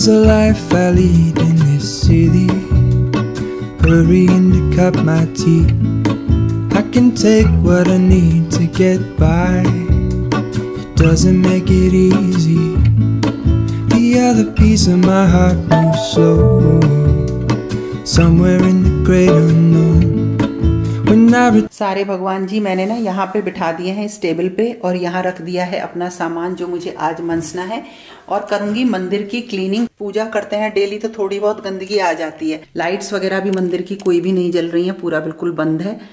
is a life I lead in this city, hurrying to cut my teeth. I can take what I need to get by, it doesn't make it easy. The other piece of my heart moves slow, somewhere in the great unknown. सारे भगवान जी मैंने ना यहाँ पे बिठा दिए हैं इस टेबल पे, और यहाँ रख दिया है अपना सामान जो मुझे आज मनसना है, और करूंगी मंदिर की क्लीनिंग। पूजा करते हैं डेली तो थोड़ी बहुत गंदगी आ जाती है। लाइट्स वगैरह भी मंदिर की कोई भी नहीं जल रही है, पूरा बिल्कुल बंद है।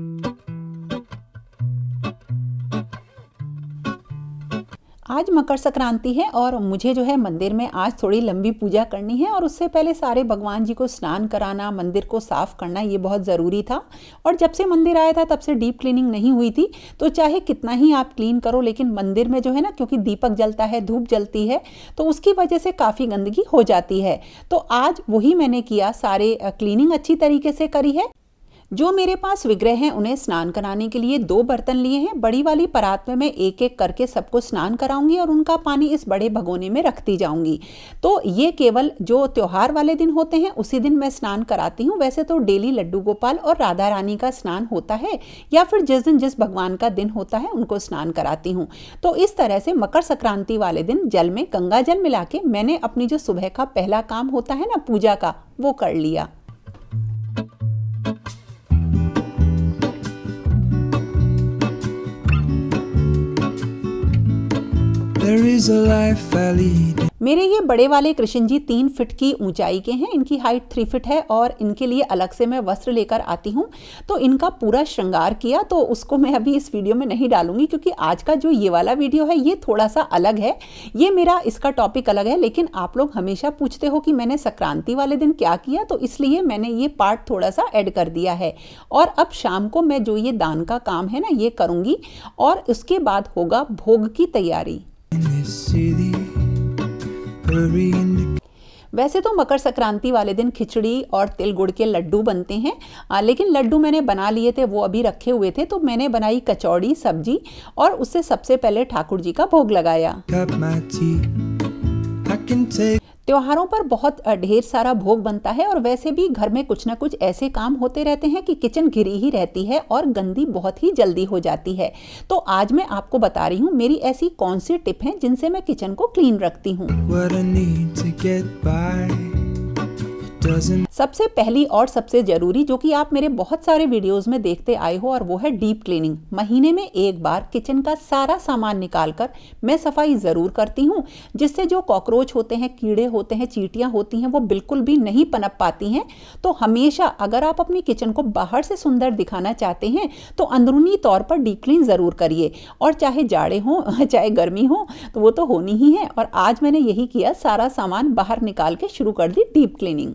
आज मकर संक्रांति है और मुझे जो है मंदिर में आज थोड़ी लंबी पूजा करनी है, और उससे पहले सारे भगवान जी को स्नान कराना, मंदिर को साफ करना, ये बहुत ज़रूरी था। और जब से मंदिर आया था तब से डीप क्लीनिंग नहीं हुई थी। तो चाहे कितना ही आप क्लीन करो, लेकिन मंदिर में जो है ना, क्योंकि दीपक जलता है, धूप जलती है, तो उसकी वजह से काफ़ी गंदगी हो जाती है। तो आज वही मैंने किया, सारे क्लीनिंग अच्छी तरीके से करी है। जो मेरे पास विग्रह हैं उन्हें स्नान कराने के लिए 2 बर्तन लिए हैं। बड़ी वाली परात में मैं एक एक करके सबको स्नान कराऊंगी और उनका पानी इस बड़े भगोने में रखती जाऊंगी। तो ये केवल जो त्योहार वाले दिन होते हैं उसी दिन मैं स्नान कराती हूँ। वैसे तो डेली लड्डू गोपाल और राधा रानी का स्नान होता है, या फिर जिस दिन जिस भगवान का दिन होता है उनको स्नान कराती हूँ। तो इस तरह से मकर संक्रांति वाले दिन जल में गंगा जल मिला के मैंने अपनी जो सुबह का पहला काम होता है ना पूजा का, वो कर लिया। There is a life I lead. मेरे ये बड़े वाले कृष्ण जी 3 फीट की ऊंचाई के हैं, इनकी हाइट 3 फीट है, और इनके लिए अलग से मैं वस्त्र लेकर आती हूँ। तो इनका पूरा श्रृंगार किया, तो उसको मैं अभी इस वीडियो में नहीं डालूंगी, क्योंकि आज का जो ये वाला वीडियो है ये थोड़ा सा अलग है। ये मेरा इसका टॉपिक अलग है, लेकिन आप लोग हमेशा पूछते हो कि मैंने संक्रांति वाले दिन क्या किया, तो इसलिए मैंने ये पार्ट थोड़ा सा ऐड कर दिया है। और अब शाम को मैं जो ये दान का काम है ना ये करूँगी, और उसके बाद होगा भोग की तैयारी। वैसे तो मकर संक्रांति वाले दिन खिचड़ी और तिल गुड़ के लड्डू बनते हैं, लेकिन लड्डू मैंने बना लिए थे, वो अभी रखे हुए थे। तो मैंने बनाई कचौड़ी, सब्जी, और उससे सबसे पहले ठाकुर जी का भोग लगाया। त्योहारों पर बहुत ढेर सारा भोग बनता है, और वैसे भी घर में कुछ ना कुछ ऐसे काम होते रहते हैं कि किचन घिरी ही रहती है और गंदी बहुत ही जल्दी हो जाती है। तो आज मैं आपको बता रही हूँ मेरी ऐसी कौन सी टिप है जिनसे मैं किचन को क्लीन रखती हूँ। सबसे पहली और सबसे जरूरी, जो कि आप मेरे बहुत सारे वीडियोस में देखते आए हो, और वो है डीप क्लीनिंग। महीने में एक बार किचन का सारा सामान निकालकर मैं सफाई जरूर करती हूँ, जिससे जो कॉकरोच होते हैं, कीड़े होते हैं, चींटियां होती हैं, वो बिल्कुल भी नहीं पनप पाती हैं। तो हमेशा अगर आप अपनी किचन को बाहर से सुंदर दिखाना चाहते हैं तो अंदरूनी तौर पर डीप क्लीन जरूर करिए, और चाहे जाड़े हो चाहे गर्मी हो, तो वो तो होनी ही है। और आज मैंने यही किया, सारा सामान बाहर निकाल के शुरू कर दी डीप क्लीनिंग।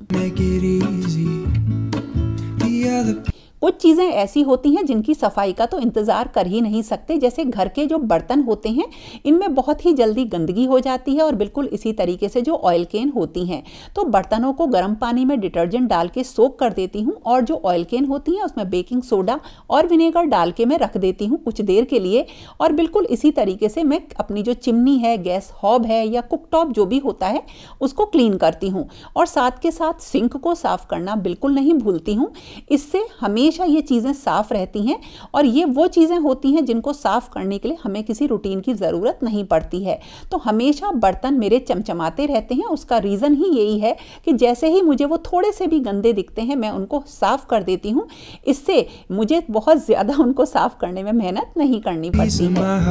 कुछ चीज़ें ऐसी होती हैं जिनकी सफाई का तो इंतज़ार कर ही नहीं सकते, जैसे घर के जो बर्तन होते हैं इनमें बहुत ही जल्दी गंदगी हो जाती है, और बिल्कुल इसी तरीके से जो ऑयल केन होती हैं, तो बर्तनों को गर्म पानी में डिटर्जेंट डाल के सोक कर देती हूँ, और जो ऑयल केन होती हैं उसमें बेकिंग सोडा और विनेगर डाल के मैं रख देती हूँ कुछ देर के लिए। और बिल्कुल इसी तरीके से मैं अपनी जो चिमनी है, गैस हॉब है, या कुकटॉप जो भी होता है उसको क्लीन करती हूँ। और साथ के साथ सिंक को साफ करना बिल्कुल नहीं भूलती हूँ। इससे हमेशा ये चीज़ें साफ रहती हैं, और ये वो चीज़ें होती हैं जिनको साफ करने के लिए हमें किसी रूटीन की ज़रूरत नहीं पड़ती है। तो हमेशा बर्तन मेरे चमचमाते रहते हैं। उसका रीज़न ही यही है कि जैसे ही मुझे वो थोड़े से भी गंदे दिखते हैं मैं उनको साफ कर देती हूँ। इससे मुझे बहुत ज़्यादा उनको साफ करने में मेहनत नहीं करनी पड़ती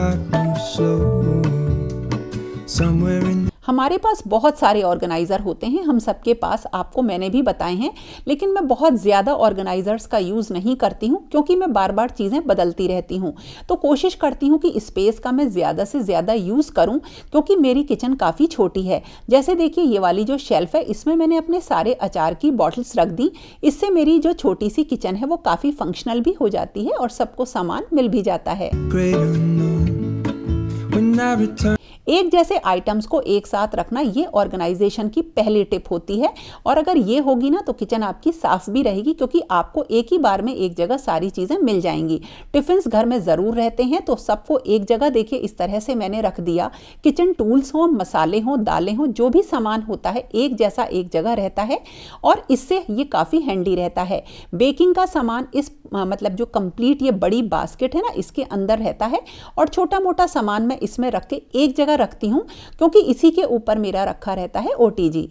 है। हमारे पास बहुत सारे ऑर्गेनाइज़र होते हैं, हम सबके पास, आपको मैंने भी बताए हैं, लेकिन मैं बहुत ज़्यादा ऑर्गेनाइज़र्स का यूज़ नहीं करती हूँ, क्योंकि मैं बार बार चीज़ें बदलती रहती हूँ। तो कोशिश करती हूँ कि स्पेस का मैं ज़्यादा से ज़्यादा यूज़ करूँ, क्योंकि मेरी किचन काफ़ी छोटी है। जैसे देखिए ये वाली जो शेल्फ़ है, इसमें मैंने अपने सारे अचार की बॉटल्स रख दी। इससे मेरी जो छोटी सी किचन है वो काफ़ी फंक्शनल भी हो जाती है, और सबको सामान मिल भी जाता है। एक जैसे आइटम्स को एक साथ रखना ये ऑर्गेनाइजेशन की पहली टिप होती है, और अगर ये होगी ना तो किचन आपकी साफ भी रहेगी, क्योंकि आपको एक ही बार में एक जगह सारी चीज़ें मिल जाएंगी। टिफिन्स घर में ज़रूर रहते हैं तो सबको एक जगह देखिए इस तरह से मैंने रख दिया। किचन टूल्स हो, मसाले हो, दालें हो, जो भी सामान होता है एक जैसा एक जगह रहता है और इससे ये काफ़ी हैंडी रहता है। बेकिंग का सामान इस मतलब जो कंप्लीट ये बड़ी बास्केट है ना इसके अंदर रहता है, और छोटा मोटा सामान मैं इसमें रख के एक जगह रखती हूँ, क्योंकि इसी के ऊपर मेरा रखा रहता है OTG।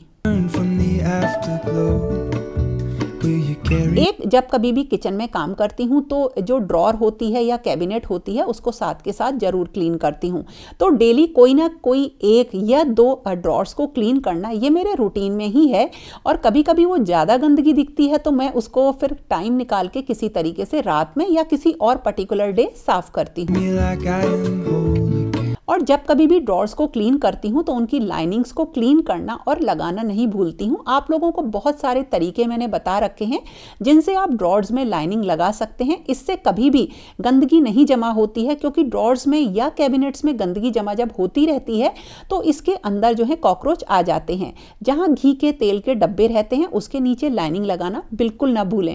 एक जब कभी भी किचन में काम करती हूँ तो जो ड्रॉर होती है या कैबिनेट होती है उसको साथ के साथ जरूर क्लीन करती हूँ। तो डेली कोई ना कोई 1 या 2 ड्रॉर्स को क्लीन करना ये मेरे रूटीन में ही है, और कभी कभी वो ज़्यादा गंदगी दिखती है तो मैं उसको फिर टाइम निकाल के किसी तरीके से रात में या किसी और पर्टिकुलर डे साफ करती हूँ। और जब कभी भी ड्रॉर्स को क्लीन करती हूँ तो उनकी लाइनिंग्स को क्लीन करना और लगाना नहीं भूलती हूँ। आप लोगों को बहुत सारे तरीके मैंने बता रखे हैं जिनसे आप ड्रॉर्स में लाइनिंग लगा सकते हैं। इससे कभी भी गंदगी नहीं जमा होती है, क्योंकि ड्रॉर्स में या कैबिनेट्स में गंदगी जमा जब होती रहती है तो इसके अंदर जो है कॉकरोच आ जाते हैं। जहाँ घी के तेल के डब्बे रहते हैं उसके नीचे लाइनिंग लगाना बिल्कुल ना भूलें।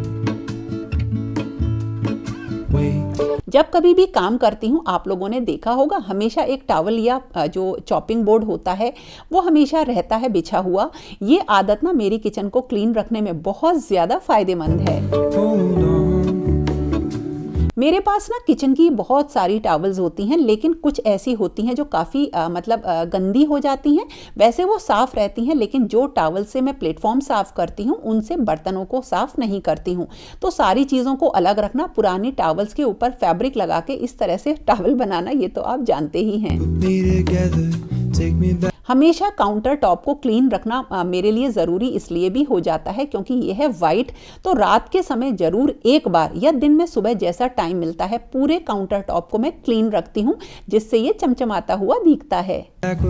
जब कभी भी काम करती हूँ आप लोगों ने देखा होगा हमेशा एक टॉवल या जो चॉपिंग बोर्ड होता है वो हमेशा रहता है बिछा हुआ। ये आदत ना मेरी किचन को क्लीन रखने में बहुत ज़्यादा फायदेमंद है। मेरे पास ना किचन की बहुत सारी टॉवल्स होती हैं, लेकिन कुछ ऐसी होती हैं जो काफ़ी गंदी हो जाती हैं। वैसे वो साफ़ रहती हैं, लेकिन जो टॉवल से मैं प्लेटफॉर्म साफ़ करती हूँ उनसे बर्तनों को साफ़ नहीं करती हूँ। तो सारी चीज़ों को अलग रखना, पुरानी टॉवल्स के ऊपर फैब्रिक लगा के इस तरह से टॉवल बनाना, ये तो आप जानते ही हैं। हमेशा काउंटर टॉप को क्लीन रखना मेरे लिए ज़रूरी इसलिए भी हो जाता है क्योंकि ये है वाइट, तो रात के समय ज़रूर एक बार या दिन में सुबह जैसा टाइम मिलता है पूरे काउंटर टॉप को मैं क्लीन रखती हूँ, जिससे ये चमचमाता हुआ दिखता है।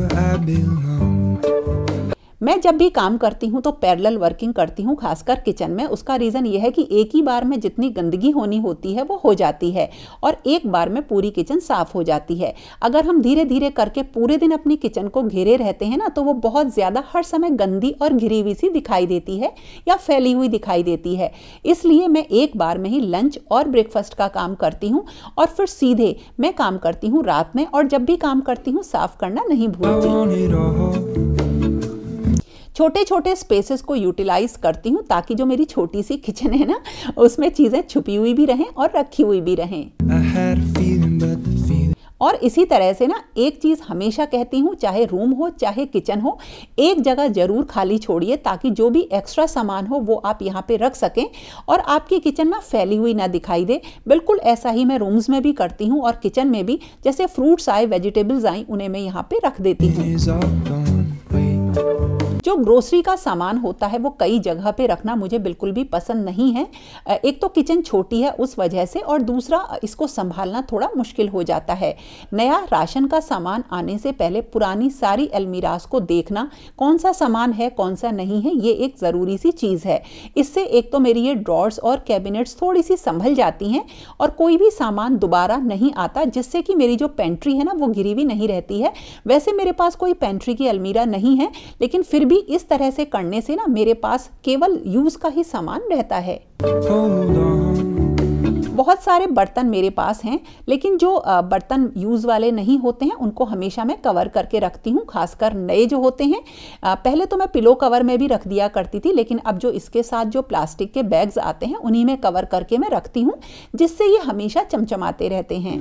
मैं जब भी काम करती हूँ तो पैरेलल वर्किंग करती हूँ, खासकर किचन में। उसका रीज़न ये है कि एक ही बार में जितनी गंदगी होनी होती है वो हो जाती है और एक बार में पूरी किचन साफ़ हो जाती है। अगर हम धीरे धीरे करके पूरे दिन अपनी किचन को घेरे रहते हैं ना तो वो बहुत ज़्यादा हर समय गंदी और घिरी हुई सी दिखाई देती है या फैली हुई दिखाई देती है। इसलिए मैं एक बार में ही लंच और ब्रेकफास्ट का काम करती हूँ और फिर सीधे मैं काम करती हूँ रात में, और जब भी काम करती हूँ साफ़ करना नहीं भूलती। छोटे छोटे स्पेसेस को यूटिलाइज करती हूँ ताकि जो मेरी छोटी सी किचन है ना उसमें चीज़ें छुपी हुई भी रहें और रखी हुई भी रहें। और इसी तरह से ना एक चीज़ हमेशा कहती हूँ, चाहे रूम हो चाहे किचन हो, एक जगह ज़रूर खाली छोड़िए ताकि जो भी एक्स्ट्रा सामान हो वो आप यहाँ पे रख सकें और आपकी किचन ना फैली हुई ना दिखाई दे। बिल्कुल ऐसा ही मैं रूम्स में भी करती हूँ और किचन में भी। जैसे फ्रूट्स आए, वेजिटेबल्स आई, उन्हें मैं यहाँ पे रख देती हूँ। जो ग्रोसरी का सामान होता है वो कई जगह पे रखना मुझे बिल्कुल भी पसंद नहीं है। एक तो किचन छोटी है उस वजह से, और दूसरा इसको संभालना थोड़ा मुश्किल हो जाता है। नया राशन का सामान आने से पहले पुरानी सारी अलमीरास को देखना, कौन सा सामान है कौन सा नहीं है, ये एक ज़रूरी सी चीज़ है। इससे एक तो मेरी ये ड्रॉर्स और कैबिनेट्स थोड़ी सी संभल जाती हैं और कोई भी सामान दोबारा नहीं आता, जिससे कि मेरी जो पेंट्री है ना वो घिरी हुई नहीं रहती है। वैसे मेरे पास कोई पेंट्री की अलमीरा नहीं है, लेकिन फिर भी इस तरह से करने से ना मेरे पास केवल यूज का ही सामान रहता है। बहुत सारे बर्तन मेरे पास हैं, लेकिन जो बर्तन यूज वाले नहीं होते हैं उनको हमेशा मैं कवर करके रखती हूँ, खासकर नए जो होते हैं। पहले तो मैं पिलो कवर में भी रख दिया करती थी, लेकिन अब जो इसके साथ जो प्लास्टिक के बैग्स आते हैं उन्हीं में कवर करके मैं रखती हूँ, जिससे ये हमेशा चमचमाते रहते हैं।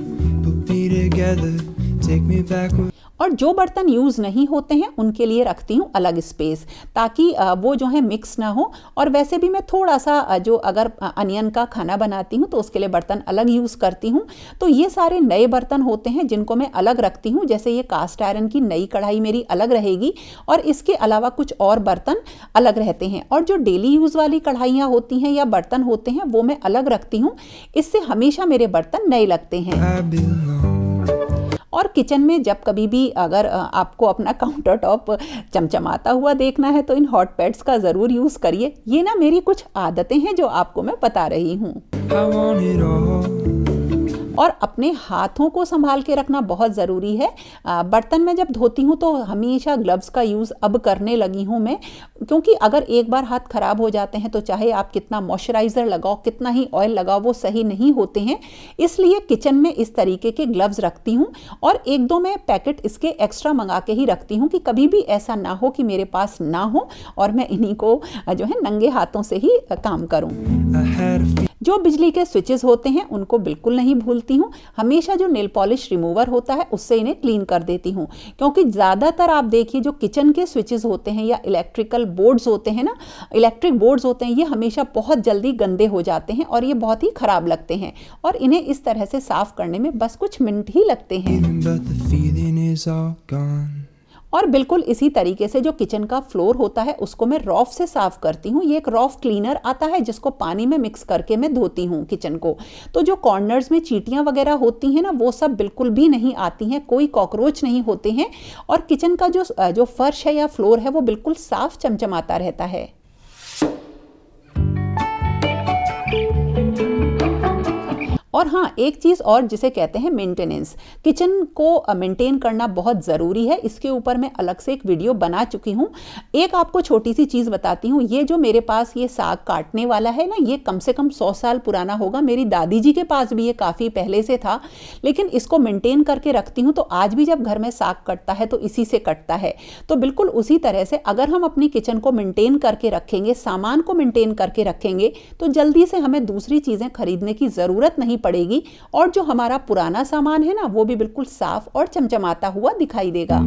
और जो बर्तन यूज़ नहीं होते हैं उनके लिए रखती हूँ अलग स्पेस, ताकि वो जो है मिक्स ना हो। और वैसे भी मैं थोड़ा सा जो अगर अनियन का खाना बनाती हूँ तो उसके लिए बर्तन अलग यूज़ करती हूँ। तो ये सारे नए बर्तन होते हैं जिनको मैं अलग रखती हूँ। जैसे ये कास्ट आयरन की नई कढ़ाई मेरी अलग रहेगी और इसके अलावा कुछ और बर्तन अलग रहते हैं। और जो डेली यूज़ वाली कढ़ाइयाँ होती हैं या बर्तन होते हैं वो मैं अलग रखती हूँ। इससे हमेशा मेरे बर्तन नए लगते हैं। और किचन में जब कभी भी अगर आपको अपना काउंटर टॉप चमचमाता हुआ देखना है तो इन हॉट पैड्स का ज़रूर यूज़ करिए। ये ना मेरी कुछ आदतें हैं जो आपको मैं बता रही हूँ। और अपने हाथों को संभाल के रखना बहुत ज़रूरी है। बर्तन में जब धोती हूँ तो हमेशा ग्लव्स का यूज़ अब करने लगी हूँ मैं, क्योंकि अगर एक बार हाथ खराब हो जाते हैं तो चाहे आप कितना मॉइस्चराइज़र लगाओ, कितना ही ऑयल लगाओ, वो सही नहीं होते हैं। इसलिए किचन में इस तरीके के ग्लव्स रखती हूँ और एक दो मैं पैकेट इसके एक्स्ट्रा मंगा के ही रखती हूँ कि कभी भी ऐसा ना हो कि मेरे पास ना हो और मैं इन्हीं को जो है नंगे हाथों से ही काम करूँ। जो बिजली के स्विचेस होते हैं उनको बिल्कुल नहीं भूलती हूँ। हमेशा जो नेल पॉलिश रिमूवर होता है उससे इन्हें क्लीन कर देती हूँ, क्योंकि ज़्यादातर आप देखिए जो किचन के स्विचेस होते हैं या इलेक्ट्रिकल बोर्ड्स होते हैं ना, इलेक्ट्रिक बोर्ड्स होते हैं, ये हमेशा बहुत जल्दी गंदे हो जाते हैं और ये बहुत ही ख़राब लगते हैं और इन्हें इस तरह से साफ़ करने में बस कुछ मिनट ही लगते हैं। और बिल्कुल इसी तरीके से जो किचन का फ्लोर होता है उसको मैं रॉफ से साफ़ करती हूँ। ये एक रॉफ क्लीनर आता है जिसको पानी में मिक्स करके मैं धोती हूँ किचन को। तो जो कॉर्नर्स में चींटियाँ वगैरह होती हैं ना, वो सब बिल्कुल भी नहीं आती हैं, कोई कॉकरोच नहीं होते हैं और किचन का जो फर्श है या फ्लोर है वो बिल्कुल साफ चमचमाता रहता है। और हाँ, एक चीज़ और जिसे कहते हैं मेंटेनेंस, किचन को मेंटेन करना बहुत ज़रूरी है। इसके ऊपर मैं अलग से एक वीडियो बना चुकी हूँ। एक आपको छोटी सी चीज़ बताती हूँ, ये जो मेरे पास ये साग काटने वाला है ना, ये कम से कम 100 साल पुराना होगा। मेरी दादी जी के पास भी ये काफ़ी पहले से था, लेकिन इसको मेंटेन करके रखती हूँ तो आज भी जब घर में साग कटता है तो इसी से कटता है। तो बिल्कुल उसी तरह से अगर हम अपनी किचन को मेंटेन करके रखेंगे, सामान को मेंटेन करके रखेंगे, तो जल्दी से हमें दूसरी चीज़ें खरीदने की ज़रूरत नहीं पड़ेगी और जो हमारा पुराना सामान है ना, वो भी बिल्कुल साफ और चमचमाता हुआ दिखाई देगा।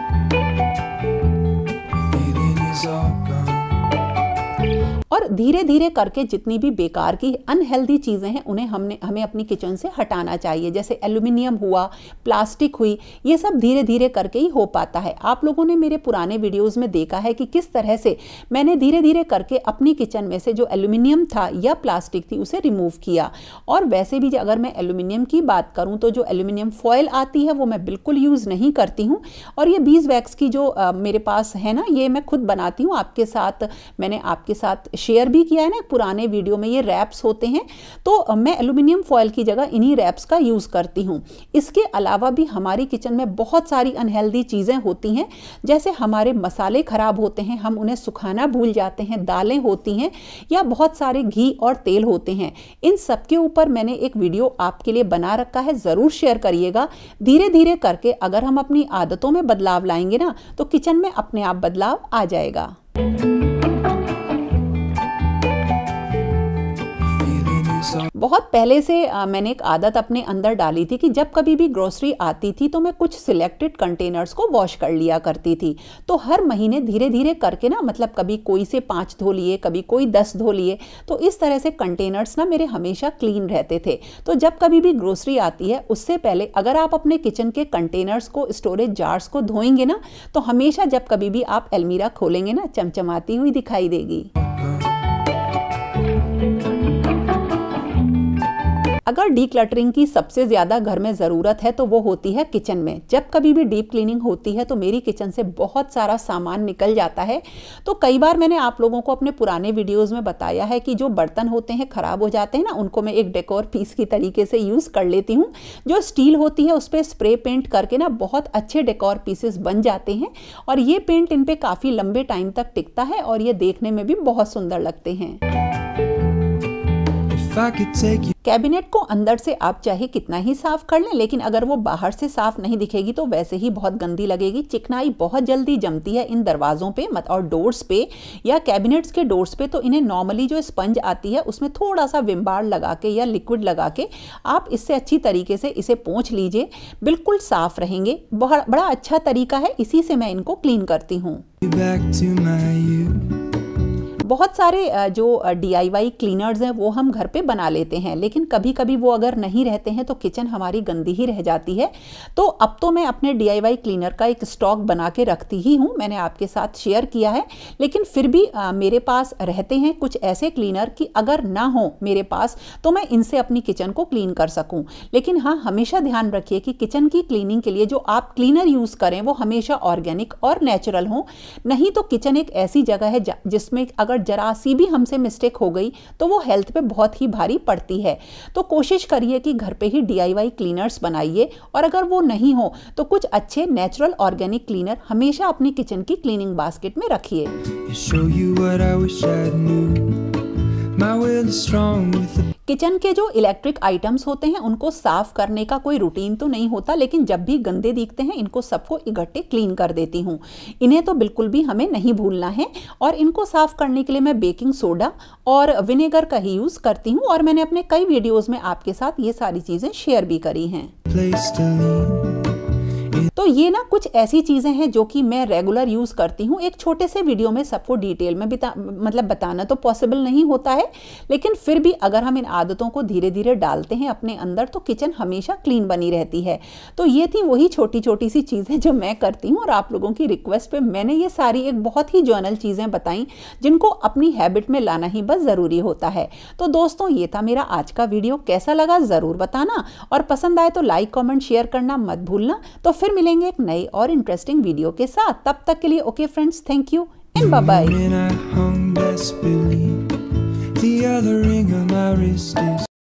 और धीरे धीरे करके जितनी भी बेकार की अनहेल्दी चीज़ें हैं उन्हें हमें अपनी किचन से हटाना चाहिए। जैसे एल्यूमिनियम हुआ, प्लास्टिक हुई, ये सब धीरे धीरे करके ही हो पाता है। आप लोगों ने मेरे पुराने वीडियोस में देखा है कि किस तरह से मैंने धीरे धीरे करके अपनी किचन में से जो एल्यूमिनियम था या प्लास्टिक थी उसे रिमूव किया। और वैसे भी अगर मैं एल्यूमिनियम की बात करूँ तो जो एल्यूमिनियम फॉयल आती है वो मैं बिल्कुल यूज़ नहीं करती हूँ। और ये बीज वैक्स की जो मेरे पास है ना, ये मैं खुद बनाती हूँ। मैंने आपके साथ शेयर भी किया है ना पुराने वीडियो में, ये रैप्स होते हैं। तो मैं एल्यूमिनियम फॉयल की जगह इन्हीं रैप्स का यूज़ करती हूँ। इसके अलावा भी हमारी किचन में बहुत सारी अनहेल्दी चीज़ें होती हैं, जैसे हमारे मसाले ख़राब होते हैं, हम उन्हें सुखाना भूल जाते हैं, दालें होती हैं या बहुत सारे घी और तेल होते हैं। इन सब के ऊपर मैंने एक वीडियो आपके लिए बना रखा है, ज़रूर शेयर करिएगा। धीरे धीरे करके अगर हम अपनी आदतों में बदलाव लाएंगे ना, तो किचन में अपने आप बदलाव आ जाएगा। बहुत पहले से मैंने एक आदत अपने अंदर डाली थी कि जब कभी भी ग्रोसरी आती थी तो मैं कुछ सिलेक्टेड कंटेनर्स को वॉश कर लिया करती थी। तो हर महीने धीरे धीरे करके ना, मतलब कभी कोई से 5 धो लिए, कभी कोई 10 धो लिए, तो इस तरह से कंटेनर्स ना मेरे हमेशा क्लीन रहते थे। तो जब कभी भी ग्रोसरी आती है उससे पहले अगर आप अपने किचन के कंटेनर्स को, स्टोरेज जार्स को धोएंगे ना, तो हमेशा जब कभी भी आप अलमीरा खोलेंगे ना, चमचमाती हुई दिखाई देगी। अगर डीक्लटरिंग की सबसे ज़्यादा घर में ज़रूरत है तो वो होती है किचन में। जब कभी भी डीप क्लीनिंग होती है तो मेरी किचन से बहुत सारा सामान निकल जाता है। तो कई बार मैंने आप लोगों को अपने पुराने वीडियोस में बताया है कि जो बर्तन होते हैं ख़राब हो जाते हैं ना, उनको मैं एक डेकोर पीस की तरीके से यूज़ कर लेती हूँ। जो स्टील होती है उस पर स्प्रे पेंट करके ना बहुत अच्छे डेकोर पीसेस बन जाते हैं और ये पेंट इन पर काफ़ी लंबे टाइम तक टिकता है और ये देखने में भी बहुत सुंदर लगते हैं। कैबिनेट को अंदर से आप चाहे कितना ही साफ कर लें, लेकिन अगर वो बाहर से साफ नहीं दिखेगी तो वैसे ही बहुत गंदी लगेगी। चिकनाई बहुत जल्दी जमती है इन दरवाज़ों पे और डोर्स पे या कैबिनेट्स के डोर्स पे। तो इन्हें नॉर्मली जो स्पंज आती है उसमें थोड़ा सा विम बार लगा के या लिक्विड लगा के आप इससे अच्छी तरीके से इसे पोंछ लीजिए, बिल्कुल साफ रहेंगे। बड़ा अच्छा तरीका है, इसी से मैं इनको क्लीन करती हूँ। बहुत सारे जो DIY क्लीनर्स हैं वो हम घर पे बना लेते हैं, लेकिन कभी कभी वो अगर नहीं रहते हैं तो किचन हमारी गंदी ही रह जाती है। तो अब तो मैं अपने DIY क्लीनर का एक स्टॉक बना के रखती ही हूँ, मैंने आपके साथ शेयर किया है। लेकिन फिर भी मेरे पास रहते हैं कुछ ऐसे क्लीनर कि अगर ना हो मेरे पास तो मैं इनसे अपनी किचन को क्लीन कर सकूँ। लेकिन हाँ, हमेशा ध्यान रखिए कि किचन की क्लीनिंग के लिए जो आप क्लीनर यूज़ करें वो हमेशा ऑर्गेनिक और नेचुरल हो। नहीं तो किचन एक ऐसी जगह है जिसमें अगर अगर जरा सी भी हमसे मिस्टेक हो गई तो वो हेल्थ पे बहुत ही भारी पड़ती है। तो कोशिश करिए कि घर पे ही DIY क्लीनर्स बनाइए, और अगर वो नहीं हो तो कुछ अच्छे नेचुरल ऑर्गेनिक क्लीनर हमेशा अपनी किचन की क्लीनिंग बास्केट में रखिए। किचन के जो इलेक्ट्रिक आइटम्स होते हैं उनको साफ करने का कोई रूटीन तो नहीं होता, लेकिन जब भी गंदे दिखते हैं इनको सबको इकट्ठे क्लीन कर देती हूँ। इन्हें तो बिल्कुल भी हमें नहीं भूलना है, और इनको साफ करने के लिए मैं बेकिंग सोडा और विनेगर का ही यूज़ करती हूँ, और मैंने अपने कई वीडियोज़ में आपके साथ ये सारी चीज़ें शेयर भी करी हैं। तो ये ना कुछ ऐसी चीज़ें हैं जो कि मैं रेगुलर यूज़ करती हूँ। एक छोटे से वीडियो में सबको डिटेल में बताना तो पॉसिबल नहीं होता है, लेकिन फिर भी अगर हम इन आदतों को धीरे धीरे डालते हैं अपने अंदर तो किचन हमेशा क्लीन बनी रहती है। तो ये थी वही छोटी छोटी सी चीज़ें जो मैं करती हूँ, और आप लोगों की रिक्वेस्ट पे मैंने ये सारी एक बहुत ही जर्नल चीज़ें बताई जिनको अपनी हैबिट में लाना ही बस ज़रूरी होता है। तो दोस्तों, ये था मेरा आज का वीडियो। कैसा लगा ज़रूर बताना, और पसंद आए तो लाइक कमेंट शेयर करना मत भूलना। तो फिर मिलेंगे एक नई और इंटरेस्टिंग वीडियो के साथ। तब तक के लिए okay friends, thank you and bye bye.